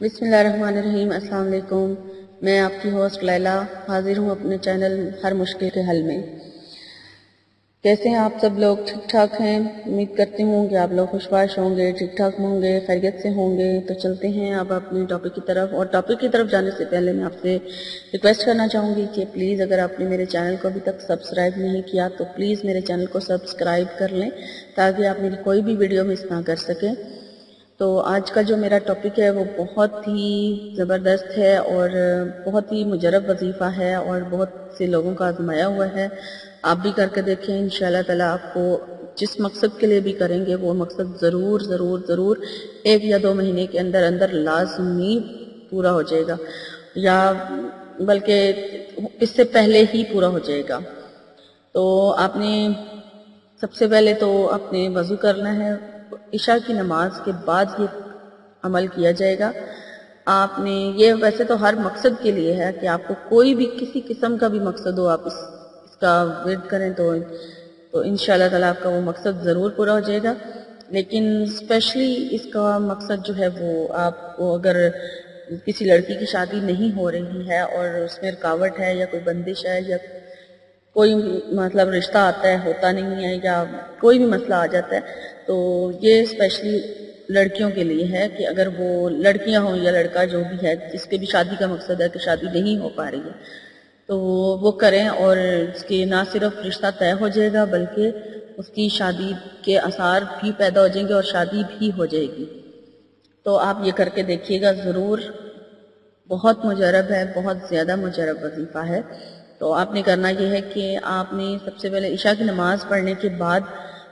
बिस्मिल्लाहिर्रहमानिर्रहीम। अस्सलाम वालेकुम। मैं आपकी होस्ट लैला हाजिर हूँ अपने चैनल हर मुश्किल के हल में। कैसे हैं आप सब लोग? ठीक ठाक हैं? उम्मीद करती हूँ कि आप लोग खुशबाश होंगे, ठीक ठाक होंगे, खैरियत से होंगे। तो चलते हैं अब अपने टॉपिक की तरफ। और टॉपिक की तरफ जाने से पहले मैं आपसे रिक्वेस्ट करना चाहूँगी कि प्लीज़ अगर आपने मेरे चैनल को अभी तक सब्सक्राइब नहीं किया तो प्लीज़ मेरे चैनल को सब्सक्राइब कर लें ताकि आप मेरी कोई भी वीडियो मिस ना कर सकें। तो आज का जो मेरा टॉपिक है वो बहुत ही ज़बरदस्त है और बहुत ही मुजरब वजीफ़ा है और बहुत से लोगों का आजमाया हुआ है। आप भी करके देखें, इंशाअल्लाह ताला आपको जिस मकसद के लिए भी करेंगे वो मकसद ज़रूर ज़रूर ज़रूर 1 या 2 महीने के अंदर अंदर लाजमी पूरा हो जाएगा, या बल्कि इससे पहले ही पूरा हो जाएगा। तो आपने सबसे पहले तो आपने वज़ू करना है। इशा की नमाज के बाद ये अमल किया जाएगा। आपने ये वैसे तो हर मकसद के लिए है कि आपको कोई भी किसी किस्म का भी मकसद हो आप इसका विर्द करें तो इंशाअल्लाह ताला आपका वो मकसद ज़रूर पूरा हो जाएगा। लेकिन स्पेशली इसका मकसद जो है वो आपको अगर किसी लड़की की शादी नहीं हो रही है और उसमें रुकावट है या कोई बंदिश है या कोई मतलब रिश्ता आता है होता नहीं है या कोई भी मसला आ जाता है, तो ये स्पेशली लड़कियों के लिए है कि अगर वो लड़कियां हों या लड़का जो भी है जिसके भी शादी का मकसद है कि शादी नहीं हो पा रही है तो वो करें और उसके ना सिर्फ रिश्ता तय हो जाएगा बल्कि उसकी शादी के आसार भी पैदा हो जाएंगे और शादी भी हो जाएगी। तो आप ये करके देखिएगा ज़रूर। बहुत मुजरब है, बहुत ज़्यादा मुजरब वजीफ़ा है। तो आपने करना ये है कि आपने सबसे पहले इशा की नमाज पढ़ने के बाद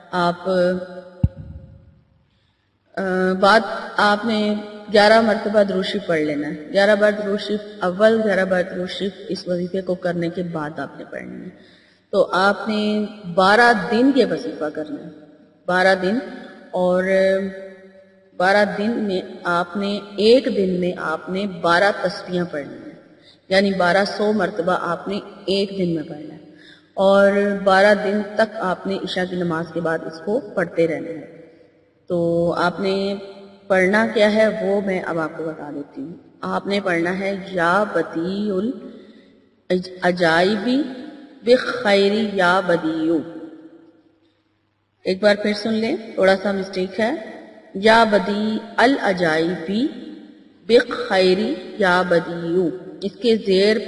आपने 11 मरतबा दुरूद शरीफ पढ़ लेना है। 11 बार दुरूद शरीफ अव्वल, 11 बार दुरूद शरीफ इस वजीफे को करने के बाद आपने पढ़नी है। तो आपने 12 दिन ये वजीफा करना है, 12 दिन। और 12 दिन में आपने एक दिन में आपने 12 तस्बीहां पढ़नी है, यानी 1200 मरतबा आपने एक दिन में पढ़ना है। और 12 दिन तक आपने इशा की नमाज के बाद इसको पढ़ते रहना है। तो आपने पढ़ना क्या है वो मैं अब आपको बता देती हूँ। आपने पढ़ना है या बदीउल अजाइबी बिखैरी या बदीउ। एक बार फिर सुन लें, थोड़ा सा मिस्टेक है। या बदी अल अजाइबी बिखैरी या बदीउ, इसके जेर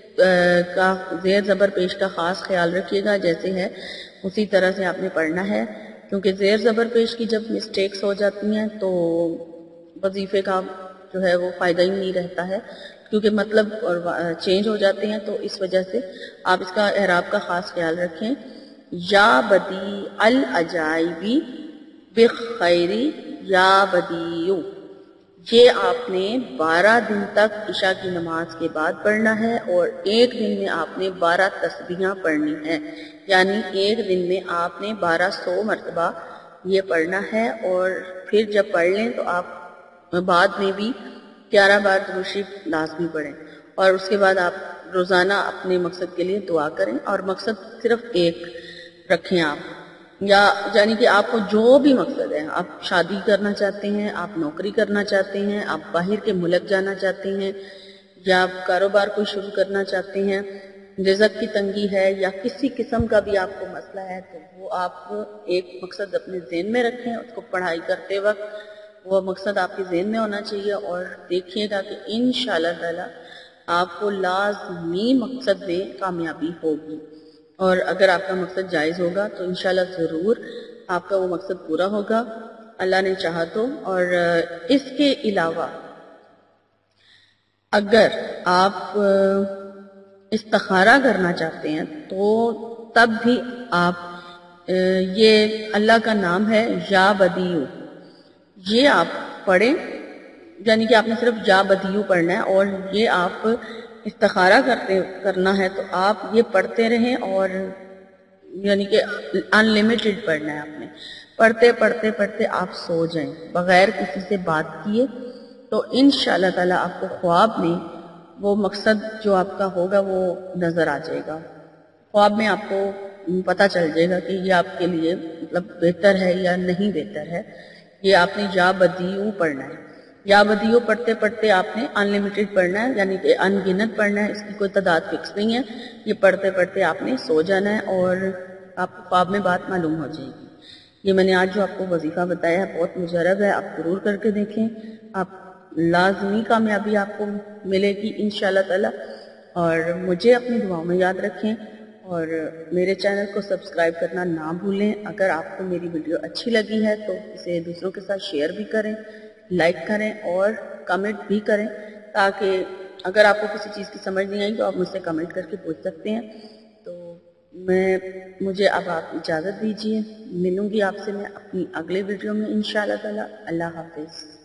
ज़बर पेश का खास ख्याल रखिएगा। जैसे है उसी तरह से आपने पढ़ना है, क्योंकि जेर ज़बर पेश की जब मिस्टेक्स हो जाती हैं तो वजीफे का जो है वो फ़ायदा ही नहीं रहता है, क्योंकि मतलब और चेंज हो जाते हैं। तो इस वजह से आप इसका एराब का खास ख्याल रखें। या बदी अल अजाइबी बिखैरी या बदीउ, ये आपने 12 दिन तक इशा की नमाज के बाद पढ़ना है और एक दिन में आपने 12 तस्बीहां पढ़नी है, यानी एक दिन में आपने 1200 मरतबा ये पढ़ना है। और फिर जब पढ़ लें तो आप बाद में भी 11 बार दुरूद शरीफ लाज़मी पढ़ें। और उसके बाद आप रोज़ाना अपने मकसद के लिए दुआ करें और मकसद सिर्फ एक रखें आप, या यानी कि आपको जो भी मकसद है, आप शादी करना चाहते हैं, आप नौकरी करना चाहते हैं, आप बाहर के मुल्क जाना चाहते हैं, या आप कारोबार को शुरू करना चाहते हैं, रिज़्क़ की तंगी है या किसी किस्म का भी आपको मसला है, तो वो आप एक मकसद अपने ज़हन में रखें। उसको पढ़ाई करते वक्त वो मकसद आपके ज़हन में होना चाहिए और देखिएगा कि इंशाअल्लाह ताला आपको लाज़मी मकसद में कामयाबी होगी। और अगर आपका मकसद जायज़ होगा तो इंशाअल्लाह ज़रूर आपका वो मकसद पूरा होगा, अल्लाह ने चाहा तो। और इसके अलावा अगर आप इस्तिखारा करना चाहते हैं तो तब भी आप ये अल्लाह का नाम है या बदीउ, ये आप पढ़ें, यानी कि आपने सिर्फ या बदीउ पढ़ना है। और ये आप इस्तिखारा करना है तो आप ये पढ़ते रहें, और यानी कि अनलिमिटेड पढ़ना है आपने। पढ़ते पढ़ते पढ़ते आप सो जाएं बगैर किसी से बात किए, तो इंशाअल्लाह ताला आपको ख्वाब में वो मकसद जो आपका होगा वो नज़र आ जाएगा। ख्वाब में आपको पता चल जाएगा कि ये आपके लिए मतलब बेहतर है या नहीं बेहतर है। ये आपने या बदीउ पढ़ना है। یا بدیو پڑھتے پڑھتے آپ نے انلیمیٹڈ پڑھنا ہے، یعنی کہ ان گنت پڑھنا ہے، اس کی کوئی تعداد فکس نہیں ہے، یہ پڑھتے پڑھتے آپ نے سو جانا ہے اور آپ کو خواب میں بات معلوم ہو جائے گی۔ یہ میں نے آج جو آپ کو وظیفہ بتایا ہے بہت مجرب ہے، آپ ضرور کر کے دیکھیں، آپ لازمی کامیابی آپ کو ملے گی انشاءاللہ تعالی۔ اور مجھے اپنی دعاؤں میں یاد رکھیں اور میرے چینل کو سبسکرائب کرنا نہ بھولیں۔ اگر آپ کو میری ویڈیو اچھی لگی ہے تو اسے دوسروں کے ساتھ شیئر بھی کریں، لائک کریں اور کمنٹ بھی کریں، تاکہ اگر آپ کو کسی چیز کی سمجھ نہیں آئی تو آپ مجھ سے کمنٹ کر کے پوچھ سکتے ہیں۔ تو مجھے اب آپ اجازت دیجیے، ملوں گی آپ سے میں اپنی اگلے ویڈیو میں انشاءاللہ تعالی۔ اللہ حافظ۔